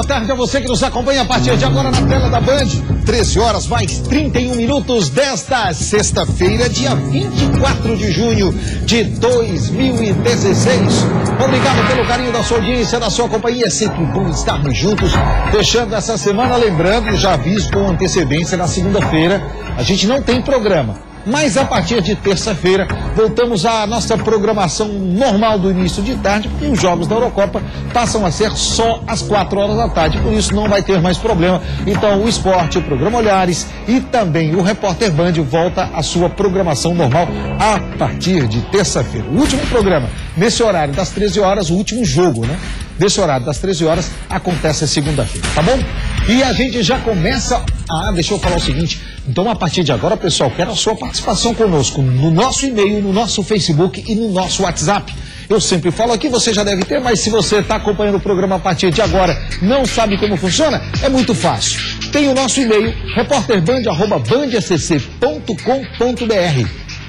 boa tarde a você que nos acompanha a partir de agora na tela da Band. 13 horas mais 31 minutos desta sexta-feira, dia 24 de junho de 2016. Obrigado pelo carinho da sua audiência, da sua companhia. É sempre bom estarmos juntos. Deixando essa semana, lembrando, já aviso com antecedência, na segunda-feira a gente não tem programa. Mas a partir de terça-feira voltamos à nossa programação normal do início de tarde, porque os jogos da Eurocopa passam a ser só às 4 horas da tarde, por isso não vai ter mais problema. Então o esporte, o programa Olhares e também o Repórter Band volta à sua programação normal a partir de terça-feira. O último programa, nesse horário das 13 horas, o último jogo, né? Desse horário das 13 horas, acontece segunda-feira, tá bom? E a gente já começa... deixa eu falar o seguinte. Então, a partir de agora, pessoal, quero a sua participação conosco no nosso e-mail, no nosso Facebook e no nosso WhatsApp. Eu sempre falo aqui, você já deve ter, mas se você está acompanhando o programa a partir de agora, não sabe como funciona, é muito fácil. Tem o nosso e-mail, repórterband@bandscc.com.br.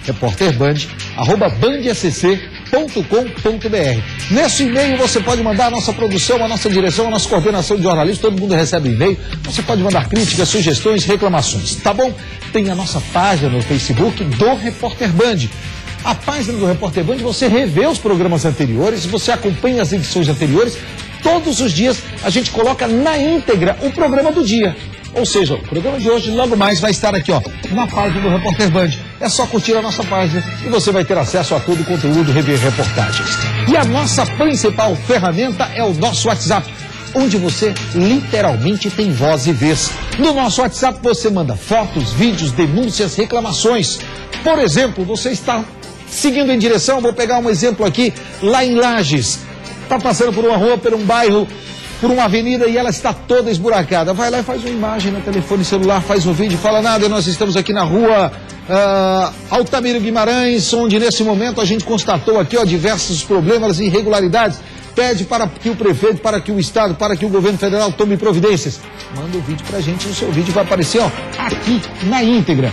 repórterband@bandscc.com.br. Nesse e-mail você pode mandar a nossa produção, a nossa direção, a nossa coordenação de jornalismo, todo mundo recebe e-mail. Você pode mandar críticas, sugestões, reclamações, tá bom? Tem a nossa página no Facebook do Repórter Band. A página do Repórter Band, você revê os programas anteriores, você acompanha as edições anteriores. Todos os dias a gente coloca na íntegra o programa do dia. Ou seja, o programa de hoje logo mais vai estar aqui, ó, na página do Repórter Band. É só curtir a nossa página e você vai ter acesso a todo o conteúdo, rever reportagens. E a nossa principal ferramenta é o nosso WhatsApp, onde você literalmente tem voz e vez. No nosso WhatsApp você manda fotos, vídeos, denúncias, reclamações. Por exemplo, você está seguindo em direção, vou pegar um exemplo aqui, lá em Lages. Está passando por uma rua, por um bairro, por uma avenida e ela está toda esburacada. Vai lá e faz uma imagem no telefone celular, faz um vídeo, fala nada, nós estamos aqui na rua Altamiro Guimarães, onde nesse momento a gente constatou aqui, ó, diversos problemas e irregularidades. Pede para que o prefeito, para que o Estado, para que o governo federal tome providências. Manda o vídeo pra gente, o seu vídeo vai aparecer, ó, aqui na íntegra.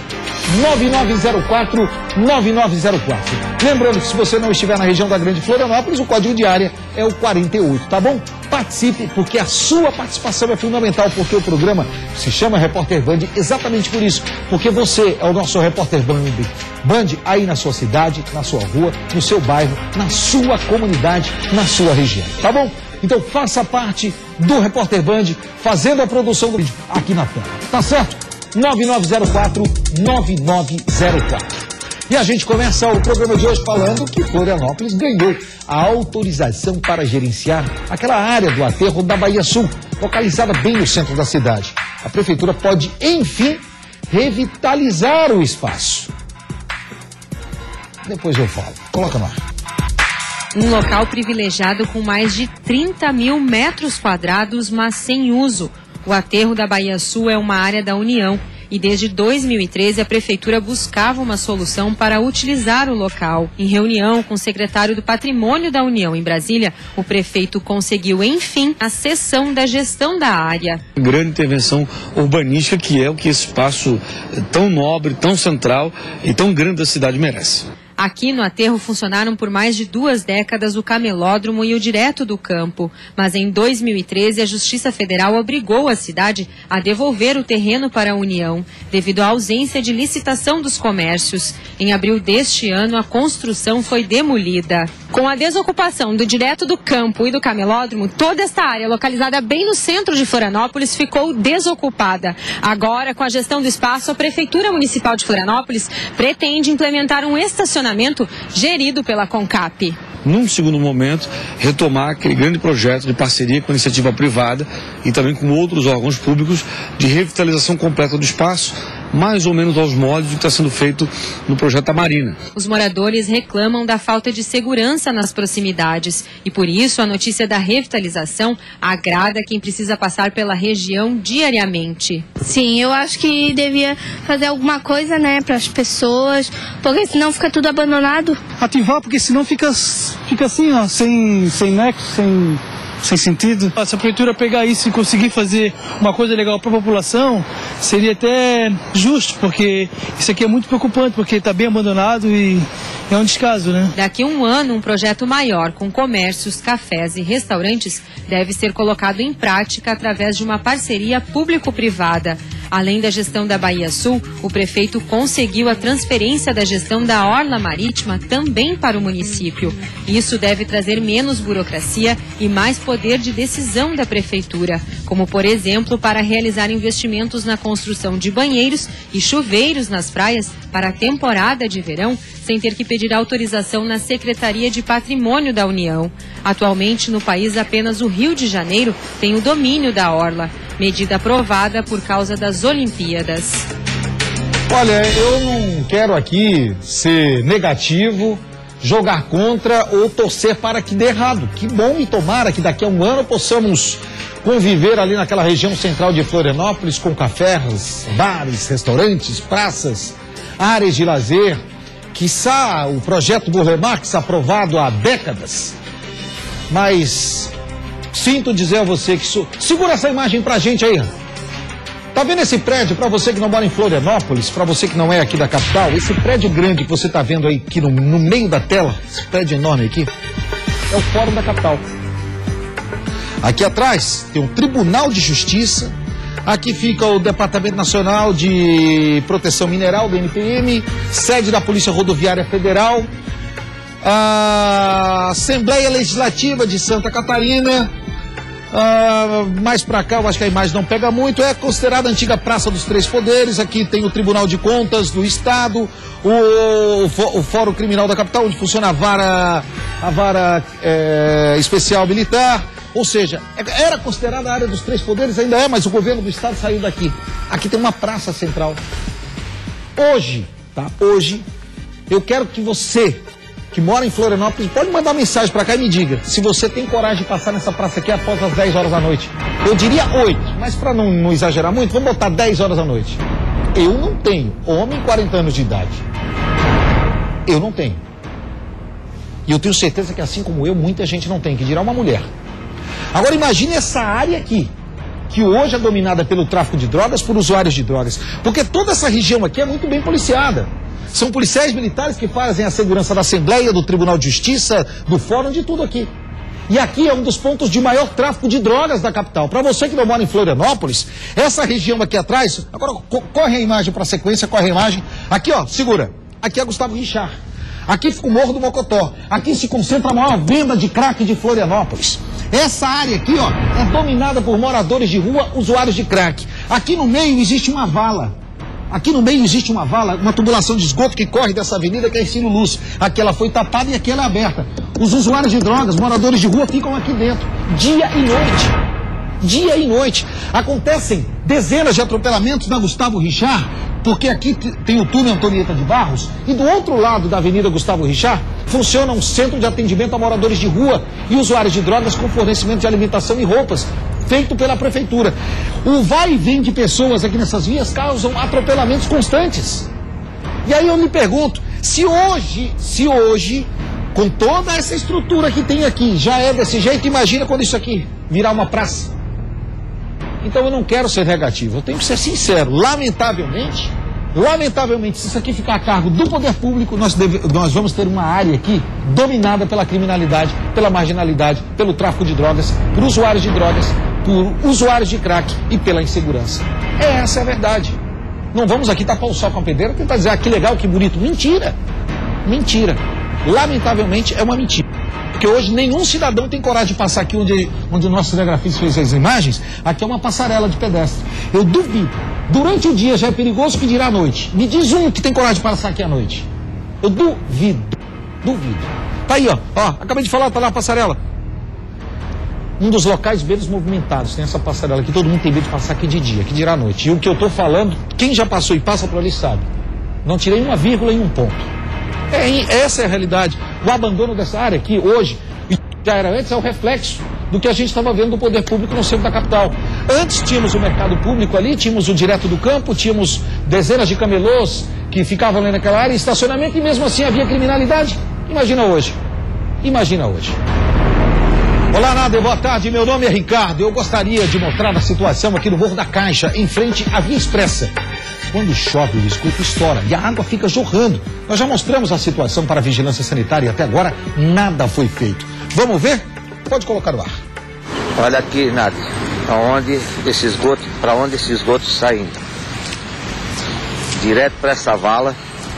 9904-9904. Lembrando que se você não estiver na região da Grande Florianópolis, o código de área é o 48, tá bom? Participe, porque a sua participação é fundamental, porque o programa se chama Repórter Band exatamente por isso, porque você é o nosso Repórter Band aí na sua cidade, na sua rua, no seu bairro, na sua comunidade, na sua região, tá bom? Então faça parte do Repórter Band, fazendo a produção do vídeo aqui na tela, tá certo? 9904-9904. E a gente começa o programa de hoje falando que Florianópolis ganhou a autorização para gerenciar aquela área do aterro da Bahia Sul, localizada bem no centro da cidade. A prefeitura pode, enfim, revitalizar o espaço. Depois eu falo. Coloca lá. Um local privilegiado com mais de 30 mil metros quadrados, mas sem uso. O aterro da Bahia Sul é uma área da União e desde 2013 a Prefeitura buscava uma solução para utilizar o local. Em reunião com o secretário do Patrimônio da União em Brasília, o prefeito conseguiu, enfim, a cessão da gestão da área. Grande intervenção urbanística, que é o que esse espaço tão nobre, tão central e tão grande da cidade merece. Aqui no aterro funcionaram por mais de 2 décadas o camelódromo e o direto do campo. Mas em 2013 a Justiça Federal obrigou a cidade a devolver o terreno para a União, devido à ausência de licitação dos comércios. Em abril deste ano a construção foi demolida. Com a desocupação do direto do campo e do camelódromo, toda esta área localizada bem no centro de Florianópolis ficou desocupada. Agora, com a gestão do espaço, a Prefeitura Municipal de Florianópolis pretende implementar um estacionamento gerido pela CONCAP. Num segundo momento, retomar aquele grande projeto de parceria com a iniciativa privada e também com outros órgãos públicos de revitalização completa do espaço, mais ou menos aos moldes do que está sendo feito no projeto da Marina. Os moradores reclamam da falta de segurança nas proximidades e por isso a notícia da revitalização agrada quem precisa passar pela região diariamente. Sim, eu acho que devia fazer alguma coisa, né, para as pessoas, porque senão fica tudo abandonado. Ativar, porque senão fica assim, ó, sem nexo, sem sentido. Se a prefeitura pegar isso e conseguir fazer uma coisa legal para a população, seria até justo, porque isso aqui é muito preocupante, porque está bem abandonado e é um descaso, né? Daqui a um ano, um projeto maior com comércios, cafés e restaurantes deve ser colocado em prática através de uma parceria público-privada. Além da gestão da Bahia Sul, o prefeito conseguiu a transferência da gestão da orla marítima também para o município. Isso deve trazer menos burocracia e mais poder de decisão da prefeitura, como, por exemplo, para realizar investimentos na construção de banheiros e chuveiros nas praias para a temporada de verão, sem ter que pedir autorização na Secretaria de Patrimônio da União. Atualmente, no país, apenas o Rio de Janeiro tem o domínio da orla, medida aprovada por causa das Olimpíadas. Olha, eu não quero aqui ser negativo, jogar contra ou torcer para que dê errado. Que bom e tomara que daqui a um ano possamos conviver ali naquela região central de Florianópolis com cafés, bares, restaurantes, praças, áreas de lazer. Quiçá o projeto Burle Marx aprovado há décadas. Mas sinto dizer a você que isso... Segura essa imagem pra gente aí. Tá vendo esse prédio? Pra você que não mora em Florianópolis, pra você que não é aqui da capital, esse prédio grande que você tá vendo aí aqui no meio da tela, esse prédio enorme aqui, é o Fórum da Capital. Aqui atrás tem um Tribunal de Justiça. Aqui fica o Departamento Nacional de Proteção Mineral, do NPM, sede da Polícia Rodoviária Federal, a Assembleia Legislativa de Santa Catarina. Mais pra cá, eu acho que a imagem não pega muito. É considerada a antiga Praça dos Três Poderes. Aqui tem o Tribunal de Contas do Estado, o Fórum Criminal da Capital, onde funciona a vara especial militar. Ou seja, era considerada a área dos Três Poderes, ainda é, mas o governo do Estado saiu daqui. Aqui tem uma praça central. Hoje, eu quero que você, que mora em Florianópolis, pode mandar mensagem para cá e me diga se você tem coragem de passar nessa praça aqui após as 10 horas da noite. Eu diria 8, mas para não exagerar muito, vamos botar 10 horas da noite. Eu não tenho, homem 40 anos de idade. Eu não tenho. E eu tenho certeza que assim como eu, muita gente não tem, que dirá uma mulher. Agora imagine essa área aqui, que hoje é dominada pelo tráfico de drogas, por usuários de drogas. Porque toda essa região aqui é muito bem policiada. São policiais militares que fazem a segurança da Assembleia, do Tribunal de Justiça, do Fórum, de tudo aqui. E aqui é um dos pontos de maior tráfico de drogas da capital. Para você que não mora em Florianópolis, essa região aqui atrás... Agora corre a imagem para a sequência, corre a imagem. Aqui, ó, segura. Aqui é Gustavo Richard. Aqui fica o Morro do Mocotó. Aqui se concentra a maior venda de crack de Florianópolis. Essa área aqui, ó, é dominada por moradores de rua, usuários de crack. Aqui no meio existe uma vala. Aqui no meio existe uma vala, uma tubulação de esgoto que corre dessa avenida, que é Ercílio Luz. Aqui ela foi tapada e aqui ela é aberta. Os usuários de drogas, moradores de rua, ficam aqui dentro, dia e noite. Dia e noite. Acontecem dezenas de atropelamentos na Gustavo Richard, porque aqui tem o túnel Antonieta de Barros, e do outro lado da Avenida Gustavo Richard funciona um centro de atendimento a moradores de rua e usuários de drogas com fornecimento de alimentação e roupas, feito pela prefeitura. O vai e vem de pessoas aqui nessas vias causam atropelamentos constantes. E aí eu me pergunto, se hoje, com toda essa estrutura que tem aqui, já é desse jeito, imagina quando isso aqui virar uma praça. Então eu não quero ser negativo, eu tenho que ser sincero. Lamentavelmente, se isso aqui ficar a cargo do poder público, nós vamos ter uma área aqui dominada pela criminalidade, pela marginalidade, pelo tráfico de drogas, por usuários de drogas, por usuários de crack e pela insegurança. Essa é a verdade. Não vamos aqui tapar o sol com a peneira, tentar dizer, que legal, que bonito. Mentira. Mentira. Lamentavelmente é uma mentira. Porque hoje nenhum cidadão tem coragem de passar aqui onde o nosso cinegrafista fez as imagens. Aqui é uma passarela de pedestre. Eu duvido. Durante o dia já é perigoso, que dirá à noite. Me diz um que tem coragem de passar aqui à noite. Eu duvido. Duvido. Tá aí, ó. Acabei de falar, tá lá a passarela. Um dos locais menos movimentados. Tem essa passarela aqui. Todo mundo tem medo de passar aqui de dia, que dirá à noite. E o que eu tô falando, quem já passou e passa por ali sabe. Não tirei uma vírgula em um ponto. Essa é a realidade. O abandono dessa área aqui hoje, e já era antes, é o reflexo do que a gente estava vendo do poder público no centro da capital. Antes tínhamos o mercado público ali, tínhamos o direto do campo, tínhamos dezenas de camelôs que ficavam ali naquela área, estacionamento, e mesmo assim havia criminalidade. Imagina hoje. Imagina hoje. Olá, Nader, boa tarde. Meu nome é Ricardo. Eu gostaria de mostrar a situação aqui no Morro da Caixa, em frente à Via Expressa. quando chove o esgoto estoura e a água fica jorrando. Nós já mostramos a situação para a vigilância sanitária e até agora nada foi feito. Vamos ver? Pode colocar no ar. Olha aqui, Nádia, para onde esse esgoto está indo. Direto para essa vala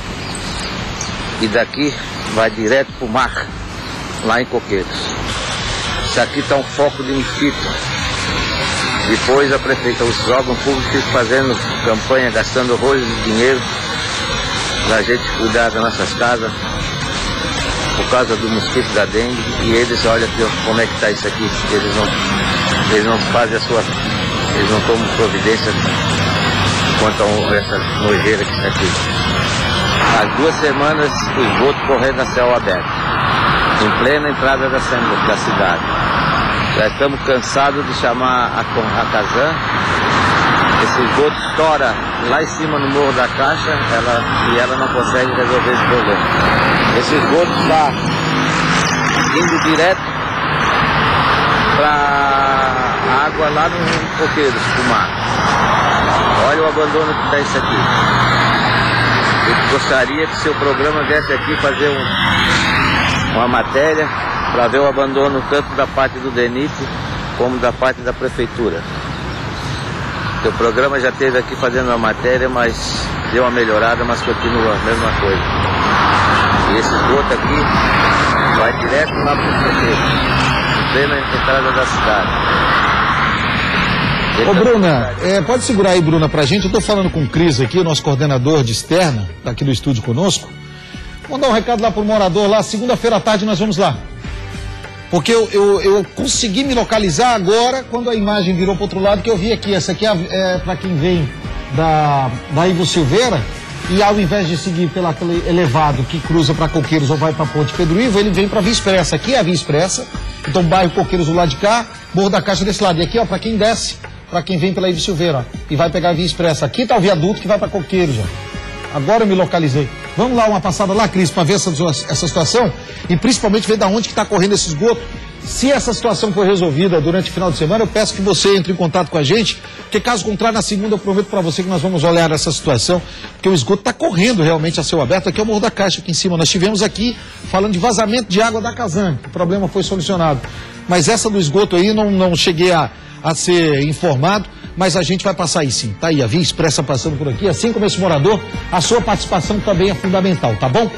e daqui vai direto para o mar, lá em Coqueiros. Isso aqui está um foco de mosquito. Depois a prefeitura, os órgãos públicos ficam fazendo campanha, gastando horrores de dinheiro para a gente cuidar das nossas casas por causa do mosquito da dengue. E eles, olha aqui como é que está isso aqui. Eles não fazem eles não tomam providência quanto a essa nojeira que está aqui. Há 2 semanas o esgoto correndo a céu aberto, em plena entrada da cidade. Já estamos cansados de chamar a Casan. Esse esgoto estoura lá em cima no Morro da Caixa e ela não consegue resolver esse problema. Esse esgoto está indo direto para a água lá no Coqueiros, do mar. Olha o abandono que está isso aqui. Eu gostaria que seu programa viesse aqui fazer uma matéria para ver o abandono tanto da parte do DENIT como da parte da prefeitura. O programa já esteve aqui fazendo uma matéria, mas deu uma melhorada, mas continua a mesma coisa. E esse esgoto aqui vai direto lá para o Coqueiros, em plena entrada da cidade. Ô Bruna, pode segurar aí, Bruna, pra gente. Eu tô falando com o Cris aqui, o nosso coordenador de externa, tá aqui do estúdio conosco. Vou mandar um recado lá pro morador lá, segunda-feira à tarde nós vamos lá. Porque eu consegui me localizar agora, quando a imagem virou pro outro lado, que eu vi aqui. Essa aqui é pra quem vem da Ivo Silveira, e ao invés de seguir pelo elevado que cruza pra Coqueiros ou vai pra Ponte Pedro Ivo, ele vem pra Via Expressa. Aqui é a Via Expressa, então bairro Coqueiros do lado de cá, Morro da Caixa desse lado. E aqui, ó, pra quem desce, para quem vem pela Ivo Silveira, ó, e vai pegar a Via Expressa. Aqui tá o viaduto que vai para Coqueiros, ó. Agora eu me localizei. Vamos lá, uma passada lá, Cris, para ver essa situação e principalmente ver da onde que tá correndo esse esgoto. Se essa situação for resolvida durante o final de semana, eu peço que você entre em contato com a gente, porque caso contrário, na segunda eu prometo para você que nós vamos olhar essa situação, porque o esgoto está correndo realmente a céu aberto. Aqui é o Morro da Caixa, aqui em cima. Nós tivemos aqui falando de vazamento de água da Casan, o problema foi solucionado. Mas essa do esgoto aí não cheguei a ser informado, mas a gente vai passar aí sim. Tá aí a Via Expressa passando por aqui, assim como esse morador, a sua participação também é fundamental, tá bom?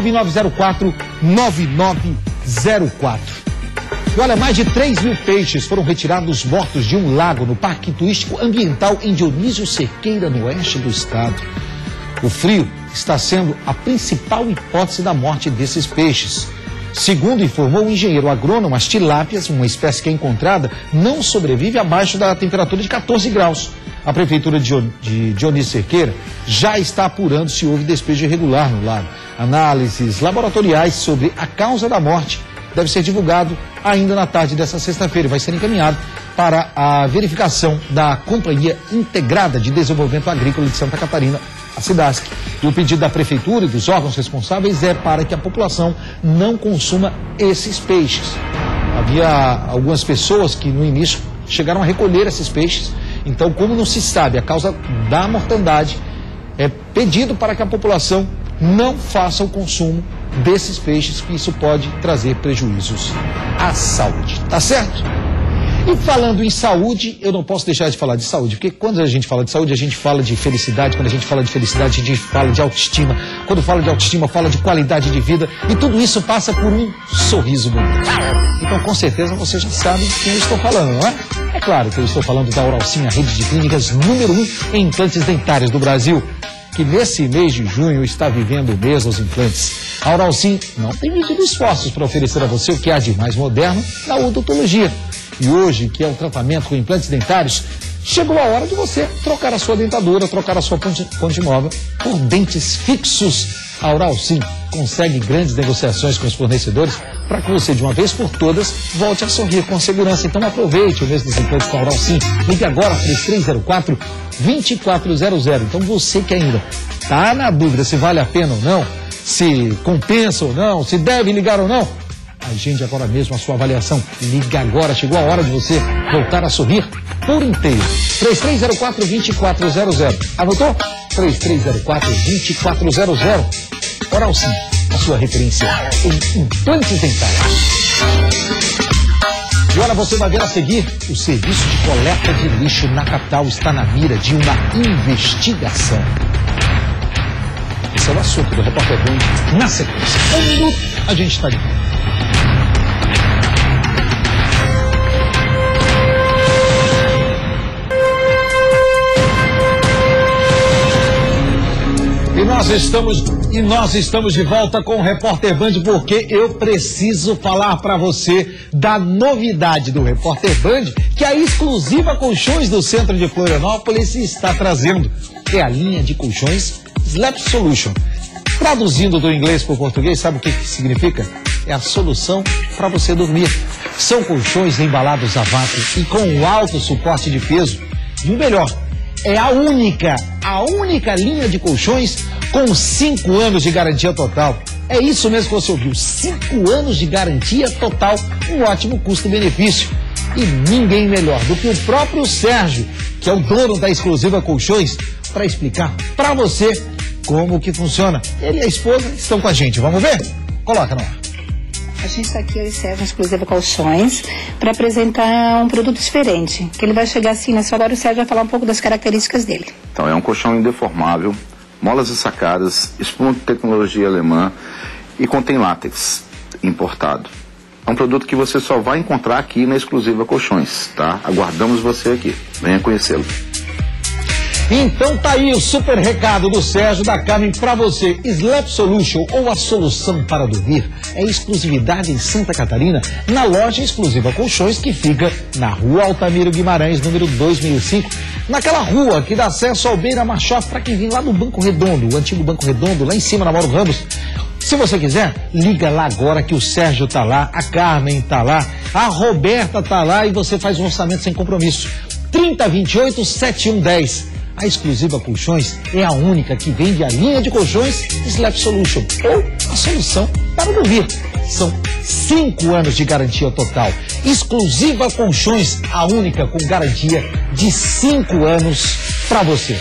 9904-9904. E olha, mais de 3 mil peixes foram retirados mortos de um lago no Parque Turístico Ambiental em Dionísio Cerqueira, no oeste do estado. O frio está sendo a principal hipótese da morte desses peixes. Segundo informou o engenheiro agrônomo, as tilápias, uma espécie que é encontrada, não sobrevive abaixo da temperatura de 14 graus. A prefeitura de Dionísio Cerqueira já está apurando se houve despejo irregular no lago. Análises laboratoriais sobre a causa da morte deve ser divulgado ainda na tarde dessa sexta-feira e vai ser encaminhado para a verificação da Companhia Integrada de Desenvolvimento Agrícola de Santa Catarina, a SIDASC. E o pedido da prefeitura e dos órgãos responsáveis é para que a população não consuma esses peixes. Havia algumas pessoas que no início chegaram a recolher esses peixes, então como não se sabe a causa da mortandade, é pedido para que a população não faça o consumo desses peixes, que isso pode trazer prejuízos à saúde, tá certo? E falando em saúde, eu não posso deixar de falar de saúde, porque quando a gente fala de saúde, a gente fala de felicidade. Quando a gente fala de felicidade, a gente fala de autoestima. Quando fala de autoestima, fala de qualidade de vida. E tudo isso passa por um sorriso bonito. Então, com certeza, você já sabe de quem eu estou falando, não é? É claro que eu estou falando da Oral Sim, a rede de clínicas número 1 em implantes dentários do Brasil, que nesse mês de junho está vivendo o mês dos implantes. A Oral Sim não tem medido esforços para oferecer a você o que há de mais moderno na odontologia. E hoje, que é o tratamento com implantes dentários, chegou a hora de você trocar a sua dentadura, trocar a sua ponte móvel por dentes fixos. A Oral Sim consegue grandes negociações com os fornecedores para que você, de uma vez por todas, volte a sorrir com segurança. Então aproveite o mês dos implantes com a Oral Sim. Ligue agora, 3304-2400. Então você que ainda está na dúvida se vale a pena ou não, se compensa ou não, se deve ligar ou não, agende agora mesmo a sua avaliação. Liga agora, chegou a hora de você voltar a sorrir por inteiro. 3304-2400. Anotou? 3304-2400. Oral Sim, a sua referência em implantes dentais. E olha, você vai ver a seguir, o serviço de coleta de lixo na capital está na mira de uma investigação. Esse é o assunto do Repórter Band na sequência. Um minuto, a gente está de volta. E nós estamos de volta com o Repórter Band, porque eu preciso falar para você da novidade do Repórter Band, que a Exclusiva Colchões do centro de Florianópolis está trazendo. É a linha de colchões Sleep Solution. Traduzindo do inglês para o português, sabe o que significa? É a solução para você dormir. São colchões embalados a vácuo e com alto suporte de peso. E o melhor, é a única linha de colchões com 5 anos de garantia total. É isso mesmo que você ouviu, 5 anos de garantia total, um ótimo custo-benefício. E ninguém melhor do que o próprio Sérgio, que é o dono da Exclusiva Colchões, para explicar para você como que funciona. Ele e a esposa estão com a gente, vamos ver? Coloca no ar. A gente está aqui, eu e Sérgio, na Exclusiva Colchões, para apresentar um produto diferente, que ele vai chegar assim na sua hora, o Sérgio vai falar um pouco das características dele. Então, é um colchão indeformável, molas essacadas, espuma de tecnologia alemã e contém látex importado. É um produto que você só vai encontrar aqui na Exclusiva Colchões, tá? Aguardamos você aqui. Venha conhecê-lo. Então tá aí o super recado do Sérgio da Carmen para você. Sleep Solution, ou a solução para dormir, é exclusividade em Santa Catarina, na loja Exclusiva Colchões, que fica na Rua Altamiro Guimarães, número 2005, naquela rua que dá acesso ao Beira Machó para quem vem lá do Banco Redondo, o antigo Banco Redondo, lá em cima na Mauro Ramos. Se você quiser, liga lá agora que o Sérgio tá lá, a Carmen tá lá, a Roberta tá lá e você faz um orçamento sem compromisso. 3028-7110. A Exclusiva Colchões é a única que vende a linha de colchões Sleep Solution, ou a solução para dormir. São 5 anos de garantia total. Exclusiva Colchões, a única com garantia de 5 anos para você.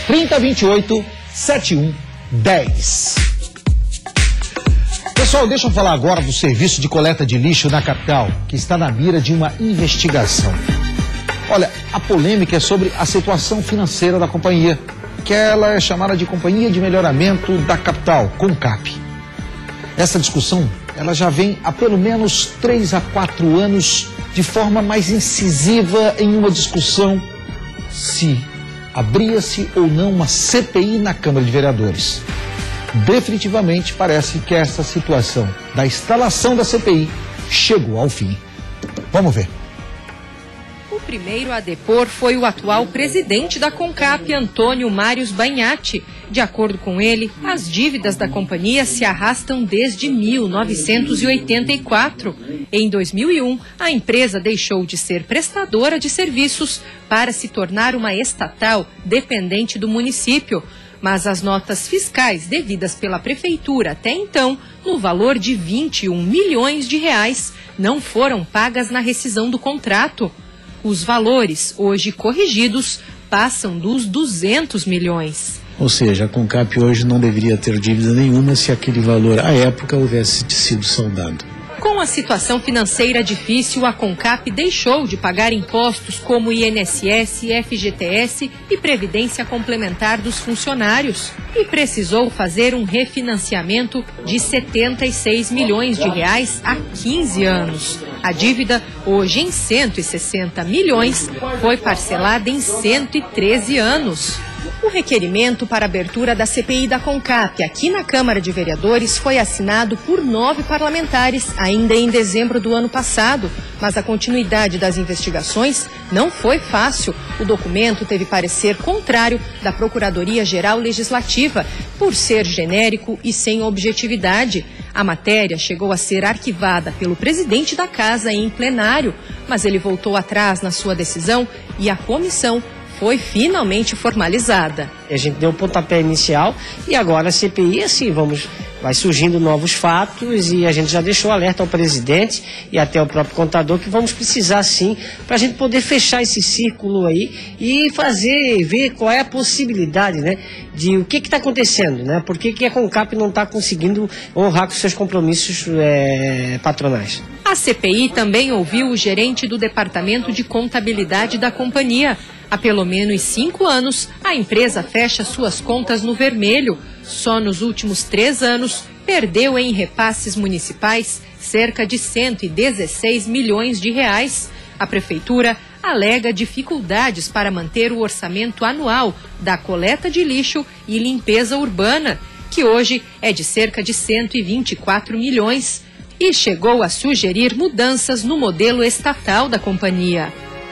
3028-7110. Pessoal, deixa eu falar agora do serviço de coleta de lixo na capital, que está na mira de uma investigação. Olha, a polêmica é sobre a situação financeira da companhia, que ela é chamada de Companhia de Melhoramento da Capital, CONCAP. Essa discussão, ela já vem há pelo menos 3 a 4 anos de forma mais incisiva em uma discussão se abria-se ou não uma CPI na Câmara de Vereadores. Definitivamente parece que essa situação da instalação da CPI chegou ao fim. Vamos ver. O primeiro a depor foi o atual presidente da CONCAP, Antônio Mários Bagnatti. De acordo com ele, as dívidas da companhia se arrastam desde 1984. Em 2001, a empresa deixou de ser prestadora de serviços para se tornar uma estatal dependente do município. Mas as notas fiscais devidas pela prefeitura até então, no valor de 21 milhões de reais, não foram pagas na rescisão do contrato. Os valores, hoje corrigidos, passam dos 200 milhões. Ou seja, a CONCAP hoje não deveria ter dívida nenhuma se aquele valor, à época, houvesse sido saldado. Com a situação financeira difícil, a CONCAP deixou de pagar impostos como INSS, FGTS e Previdência Complementar dos funcionários e precisou fazer um refinanciamento de 76 milhões de reais há 15 anos. A dívida, hoje em 160 milhões, foi parcelada em 113 anos. O requerimento para a abertura da CPI da CONCAP aqui na Câmara de Vereadores foi assinado por 9 parlamentares ainda em dezembro do ano passado, mas a continuidade das investigações não foi fácil. O documento teve parecer contrário da Procuradoria-Geral Legislativa, por ser genérico e sem objetividade. A matéria chegou a ser arquivada pelo presidente da Casa em plenário, mas ele voltou atrás na sua decisão e a comissão foi finalmente formalizada. A gente deu o pontapé inicial e agora a CPI, assim, vamos vai surgindo novos fatos e a gente já deixou alerta ao presidente e até ao próprio contador que vamos precisar sim para a gente poder fechar esse círculo aí e ver qual é a possibilidade, né, de o que está acontecendo, né, por que a CONCAP não está conseguindo honrar com seus compromissos patronais. A CPI também ouviu o gerente do Departamento de Contabilidade da companhia. Há pelo menos 5 anos, a empresa fecha suas contas no vermelho. Só nos últimos 3 anos, perdeu em repasses municipais cerca de 116 milhões de reais. A prefeitura alega dificuldades para manter o orçamento anual da coleta de lixo e limpeza urbana, que hoje é de cerca de 124 milhões, e chegou a sugerir mudanças no modelo estatal da companhia.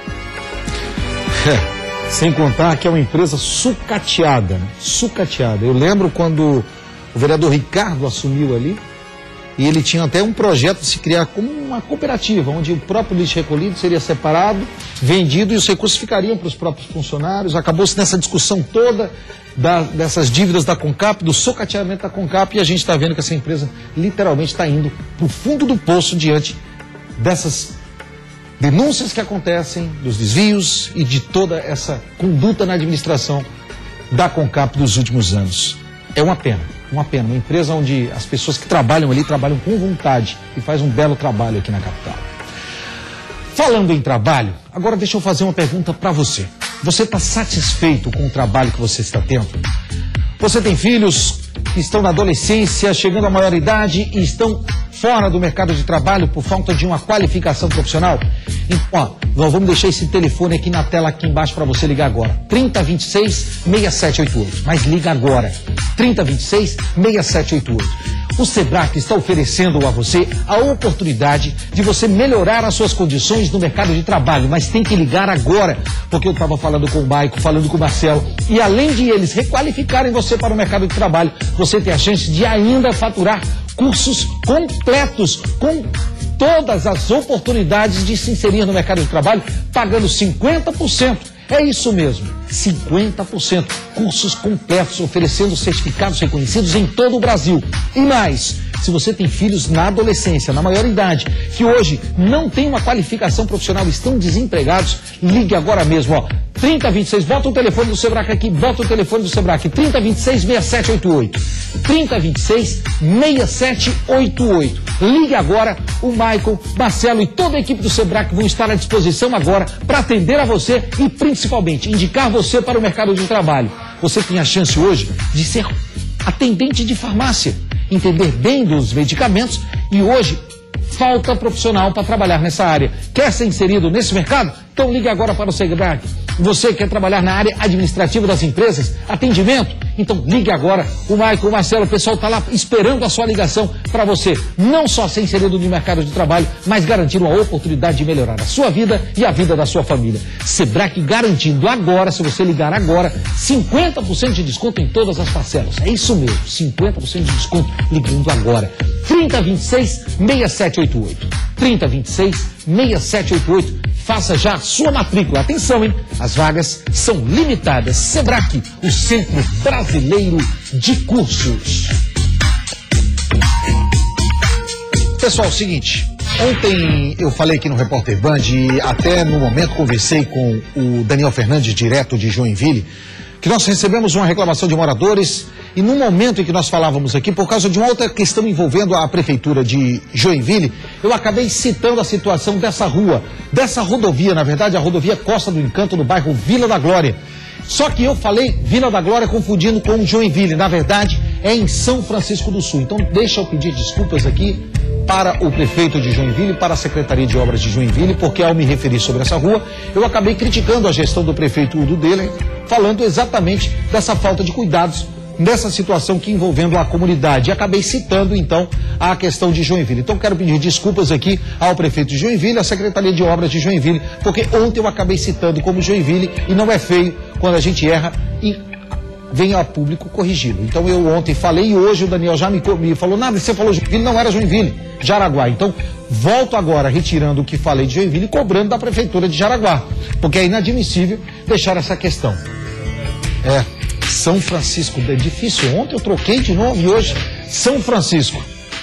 Sem contar que é uma empresa sucateada, né? Sucateada. Eu lembro quando o vereador Ricardo assumiu ali, e ele tinha até um projeto de se criar como uma cooperativa, onde o próprio lixo recolhido seria separado, vendido e os recursos ficariam para os próprios funcionários. Acabou-se nessa discussão toda dessas dívidas da CONCAP, do sucateamento da CONCAP, e a gente está vendo que essa empresa literalmente está indo para o fundo do poço diante dessas denúncias que acontecem, dos desvios e de toda essa conduta na administração da CONCAP dos últimos anos. É uma pena, uma empresa onde as pessoas que trabalham ali trabalham com vontade e faz um belo trabalho aqui na capital. Falando em trabalho, agora deixa eu fazer uma pergunta para você. Você está satisfeito com o trabalho que você está tendo? Você tem filhos que estão na adolescência, chegando à maioridade e estão fora do mercado de trabalho por falta de uma qualificação profissional? Então, nós vamos deixar esse telefone aqui na tela, aqui embaixo, para você ligar agora. 3026-6788. Mas liga agora. 3026-6788. O SEBRAC está oferecendo a você a oportunidade de você melhorar as suas condições no mercado de trabalho, mas tem que ligar agora, porque eu estava falando com o Maico, falando com o Marcelo, e além de eles requalificarem você para o mercado de trabalho, você tem a chance de ainda faturar cursos completos, com todas as oportunidades de se inserir no mercado de trabalho, pagando 50%. É isso mesmo, 50%. Cursos completos, oferecendo certificados reconhecidos em todo o Brasil. E mais, se você tem filhos na adolescência, na maioridade, que hoje não tem uma qualificação profissional, estão desempregados, ligue agora mesmo, ó. 3026, bota o telefone do SEBRAC aqui, bota o telefone do SEBRAC, 3026-6788. 3026-6788. Ligue agora, o Michael, Marcelo e toda a equipe do SEBRAC vão estar à disposição agora para atender a você e principalmente indicar você para o mercado de trabalho. Você tem a chance hoje de ser atendente de farmácia, entender bem dos medicamentos e hoje falta profissional para trabalhar nessa área. Quer ser inserido nesse mercado? Então ligue agora para o SEBRAC. Você quer trabalhar na área administrativa das empresas? Atendimento? Então ligue agora. O Michael, o Marcelo, o pessoal está lá esperando a sua ligação para você não só ser inserido no mercado de trabalho, mas garantir uma oportunidade de melhorar a sua vida e a vida da sua família. SEBRAC garantindo agora, se você ligar agora, 50% de desconto em todas as parcelas. É isso mesmo, 50% de desconto ligando agora. 3026-6788. 3026-6788. Faça já a sua matrícula. Atenção, hein? As vagas são limitadas. SEBRAC, o Centro Brasileiro de Cursos. Pessoal, seguinte. Ontem eu falei aqui no Repórter Band e até no momento conversei com o Daniel Fernandes, direto de Joinville, que nós recebemos uma reclamação de moradores e no momento em que nós falávamos aqui, por causa de uma outra questão envolvendo a prefeitura de Joinville, eu acabei citando a situação dessa rua, dessa rodovia, na verdade a rodovia Costa do Encanto, no bairro Vila da Glória. Só que eu falei Vila da Glória confundindo com Joinville, na verdade é em São Francisco do Sul. Então deixa eu pedir desculpas aqui para o prefeito de Joinville, para a Secretaria de Obras de Joinville, porque ao me referir sobre essa rua, eu acabei criticando a gestão do prefeito Udo Dehler, falando exatamente dessa falta de cuidados nessa situação que envolvendo a comunidade. E acabei citando, então, a questão de Joinville. Então, quero pedir desculpas aqui ao prefeito de Joinville, à Secretaria de Obras de Joinville, porque ontem eu acabei citando como Joinville e não é feio quando a gente erra e vem a público corrigi-lo. Então, eu ontem falei e hoje o Daniel já me falou, nada, você falou Joinville, não era Joinville, Jaraguá. Então, volto agora retirando o que falei de Joinville e cobrando da Prefeitura de Jaraguá, porque é inadmissível deixar essa questão. São Francisco, é difícil. Ontem eu troquei de nome e hoje São Francisco.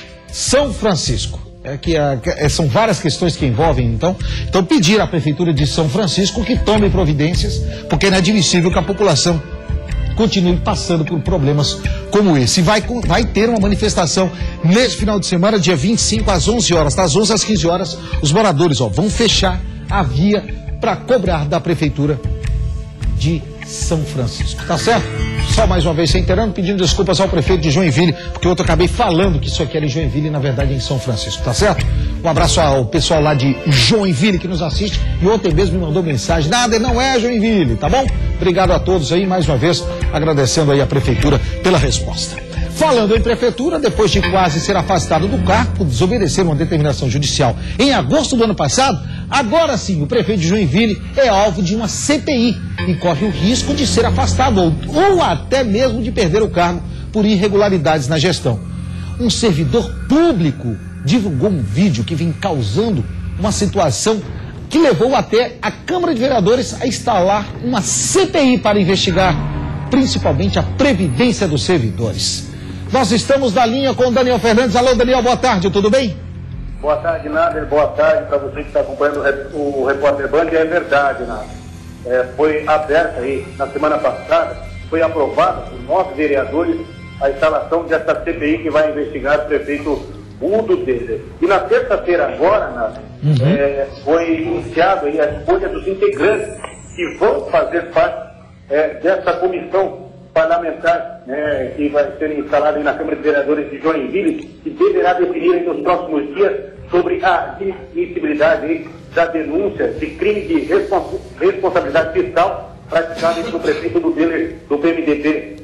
São várias questões que envolvem, então pedir à Prefeitura de São Francisco que tome providências, porque é inadmissível que a população continue passando por problemas como esse. Vai ter uma manifestação nesse final de semana, dia 25, às 11 horas, das 11 às 15 horas, os moradores vão fechar a via para cobrar da Prefeitura de São Francisco, tá certo? Só mais uma vez se inteirando, pedindo desculpas ao prefeito de Joinville, porque eu acabei falando que isso aqui era em Joinville e na verdade é em São Francisco, tá certo? Um abraço ao pessoal lá de Joinville que nos assiste e ontem mesmo me mandou mensagem, nada, não é Joinville, tá bom? Obrigado a todos aí, mais uma vez, agradecendo aí a Prefeitura pela resposta. Falando em Prefeitura, depois de quase ser afastado do cargo por desobedecer uma determinação judicial em agosto do ano passado, agora sim o prefeito de Joinville é alvo de uma CPI e corre o risco de ser afastado ou até mesmo de perder o cargo por irregularidades na gestão. Um servidor público divulgou um vídeo que vem causando uma situação que levou até a Câmara de Vereadores a instalar uma CPI para investigar principalmente a previdência dos servidores. Nós estamos na linha com o Daniel Fernandes. Alô, Daniel, boa tarde, tudo bem? Boa tarde, Nader. Boa tarde para você que está acompanhando o Repórter Band. É verdade, Nader. Foi aberta aí, na semana passada, foi aprovada por 9 vereadores a instalação dessa CPI que vai investigar o prefeito Udo Deller. E na terça-feira agora, Nader, foi iniciado aí a escolha dos integrantes que vão fazer parte dessa comissão parlamentar que vai ser instalada aí na Câmara de Vereadores de Joinville, que deverá definir aí nos próximos dias sobre a admissibilidade aí da denúncia de crime de responsabilidade fiscal praticada pelo prefeito do Deller, do PMDB,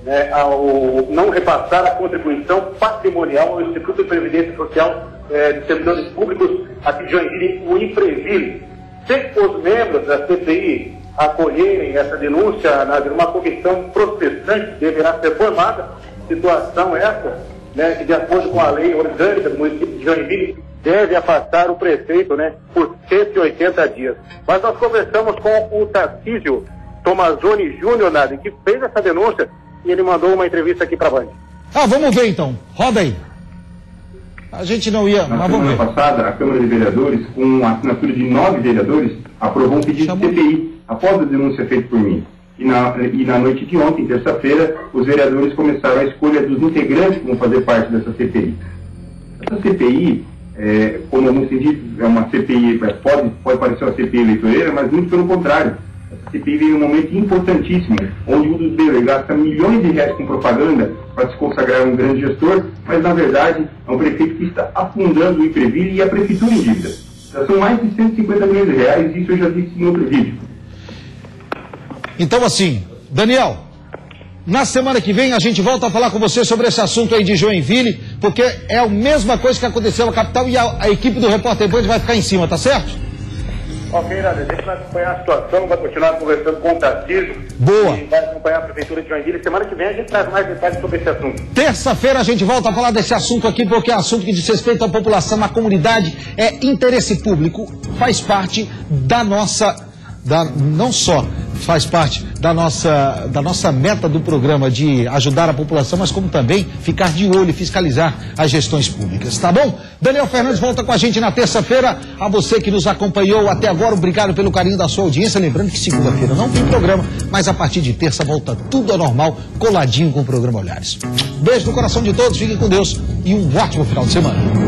ao não repassar a contribuição patrimonial ao Instituto de Previdência Social de Servidores Públicos aqui de Joinville, o IPREVIL. Sem os membros da CPI acolherem essa denúncia, uma comissão processante deverá ser formada, situação essa, que de acordo com a lei orgânica do município de Joinville, deve afastar o prefeito, por 180 dias. Mas nós conversamos com o Tarcísio Tomazoni Júnior, que fez essa denúncia, e ele mandou uma entrevista aqui para a Band. Vamos ver então, roda aí. A gente não ia, mas vamos ver. Na semana passada, a Câmara de Vereadores, com a assinatura de 9 vereadores, aprovou um pedido de CPI, após a denúncia feita por mim. E na noite de ontem, terça-feira, os vereadores começaram a escolha dos integrantes que vão fazer parte dessa CPI. Essa CPI, como alguns sentidos, é uma CPI, pode parecer uma CPI eleitoreira, mas muito pelo contrário. Essa CPI veio em um momento importantíssimo, onde o Udo Deller gasta milhões de reais com propaganda para se consagrar um grande gestor, mas na verdade é um prefeito que está afundando o IPREVIL e a prefeitura em dívida. Já são mais de 150 milhões de reais, isso eu já disse em outro vídeo. Então assim, Daniel, na semana que vem a gente volta a falar com você sobre esse assunto aí de Joinville, porque é a mesma coisa que aconteceu na capital e a equipe do Repórter Band vai ficar em cima, tá certo? Ok, Nader, a gente vai acompanhar a situação, vai continuar conversando com o Tarcísio. Boa. E vai acompanhar a Prefeitura de Joinville. Semana que vem a gente traz mais detalhes sobre esse assunto. Terça-feira a gente volta a falar desse assunto aqui, porque é um assunto que diz respeito à população, à comunidade, é interesse público, faz parte da nossa... não só faz parte da nossa meta do programa de ajudar a população, mas como também ficar de olho e fiscalizar as gestões públicas, tá bom? Daniel Fernandes volta com a gente na terça-feira. A você que nos acompanhou até agora, obrigado pelo carinho da sua audiência. Lembrando que segunda-feira não tem programa, mas a partir de terça volta tudo ao normal, coladinho com o programa Olhares. Beijo no coração de todos, fiquem com Deus e um ótimo final de semana.